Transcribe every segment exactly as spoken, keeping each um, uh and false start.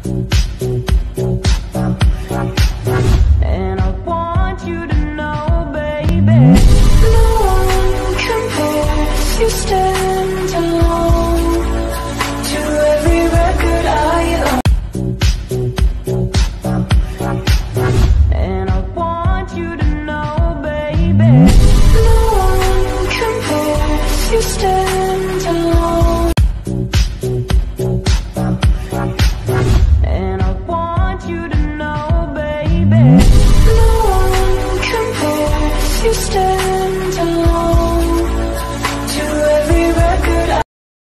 And I want you to know, baby, no one compares. You stand alone to every record I own. And I want you to know, baby, no one compares. You stand alone. And I want you to know, baby, no one compares. You stand alone to every record I.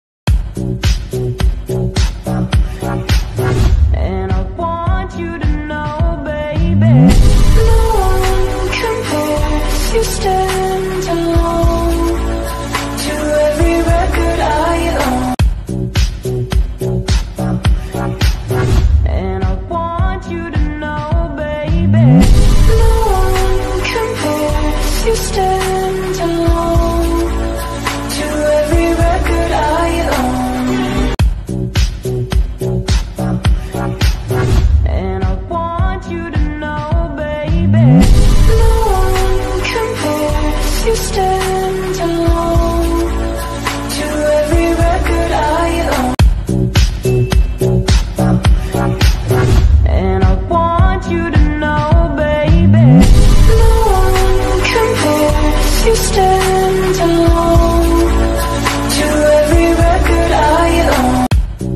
And I want you to know, baby, no one compares. You stand alone to every record I own. And I want you to know, baby, no one compares. You stand alone to every record I own. And I want you to know, baby, no one compares. You stand alone to every record I own. And I want you to know, baby, no one compares. You stand alone to every record I own.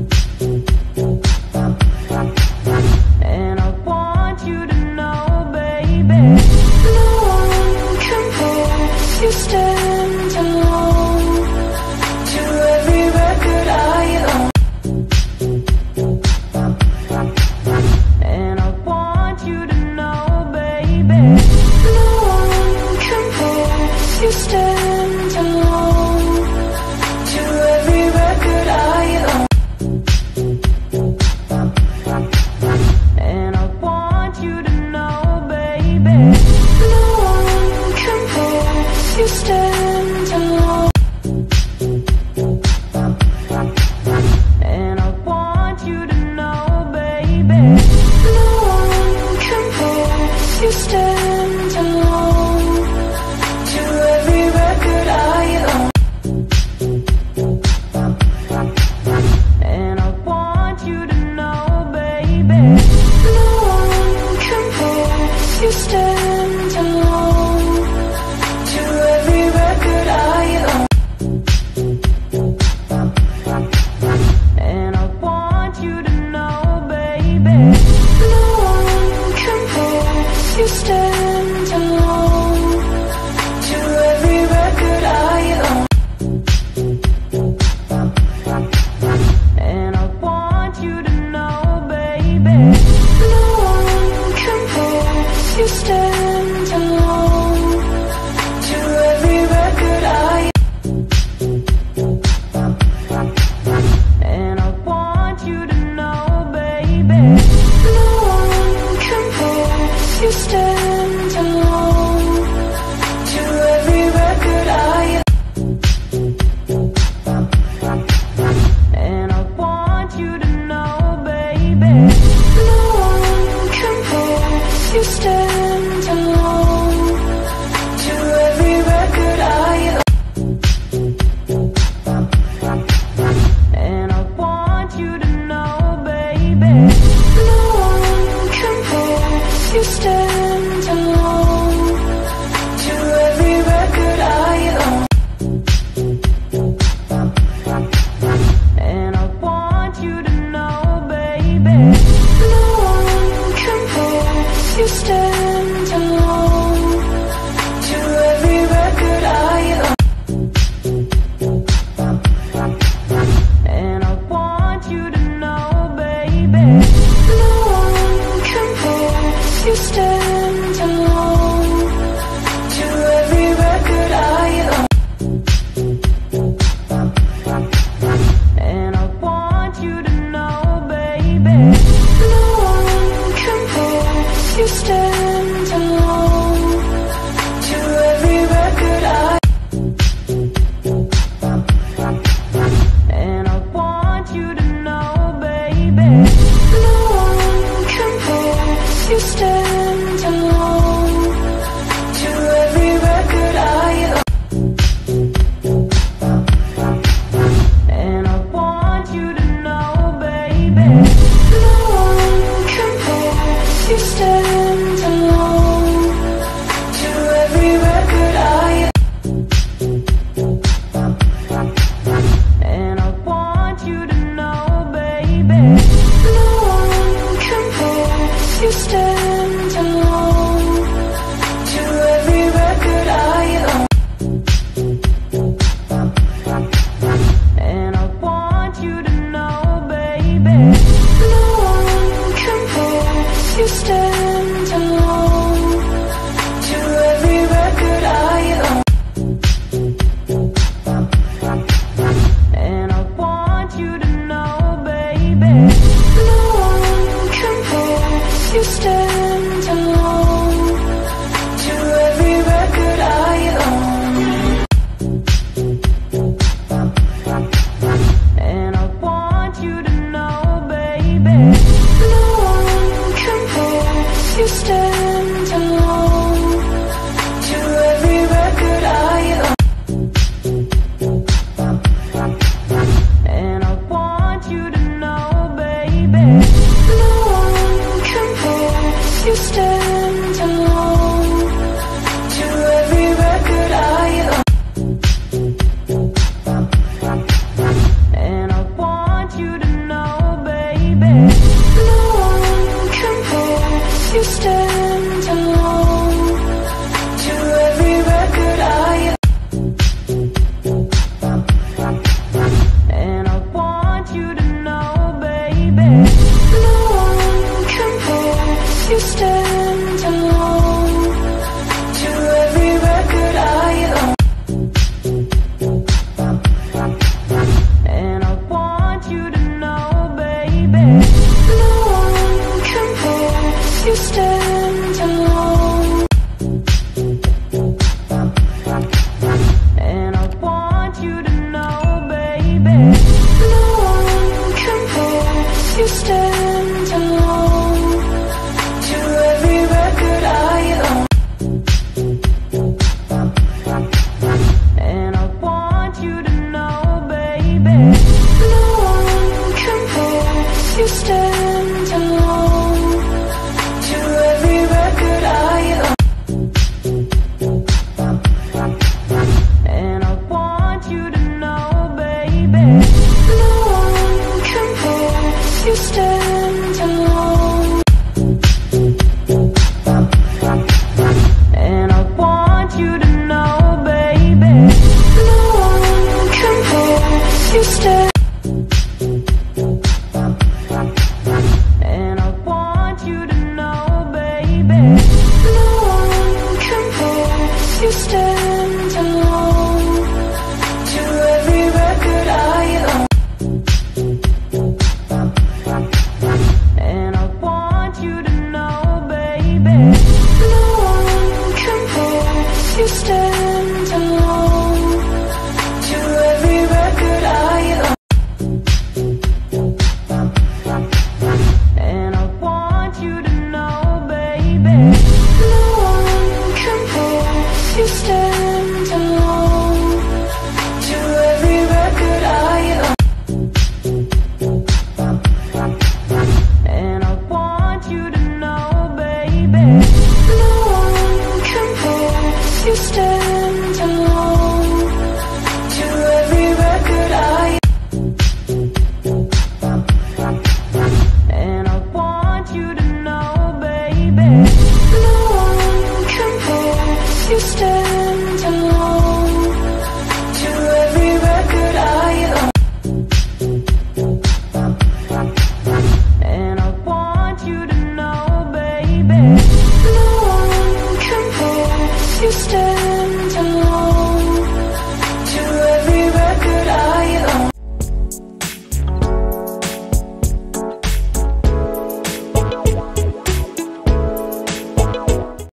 And I want you to know, baby, no one compares. You stand alone to every record I own. And I want you to know, baby, no one compares. You stand alone to every record I own. And I want you to know, baby, no one compares. You stand alone. And I want you to know, baby, no one compares. You stand alone to every record I own. And I want you to know, baby, no one compares. You stand alone to every record I own. And I want you to know, baby, no one compares. You stand alone to every record I own. And I want you to know, baby, no one compares. You stand alone to every record I. And I want you to know, baby, no one compares. You stand alone to every record I. And I want you to know, baby, no one compares. You stand alone to every record I. And I want you to know, baby, no one compares. You stand alone to every record I own. And I want you to know, baby, no one compares. You stand alone to every record I own. And I want you to know, baby, no one compares. You stand alone to every record I own. And I want you to know, baby, no one compares. You stand alone to every record I. And I want you to know, baby, no you stand alone. To every record I and I want you to know, baby, no one compares. You stand alone. To every record I own. And I want you to know, baby, no one compares. You stand alone. And I want you to know, baby, no one compares. You stand alone. To every record I own. And I want you to know, baby, no one compares. You stand alone. To every record I own. And I want you to know, baby, no one compares. You stand alone. And I want you to know, baby, no one compares. You stand. And I want you to know, baby, no one compares. You stand alone. To every record I own. And I want you to know, baby, no one compares. You stand alone. To every record I own. And I want you to know, baby, no one compares. You stand alone. To every record I own. And I want you to know, baby, no one compares. You stand alone. To every record I own. And I want you to know, baby, no one compares. You stand alone. To every record I own. And I want you to know, baby, no one compares. You stand alone.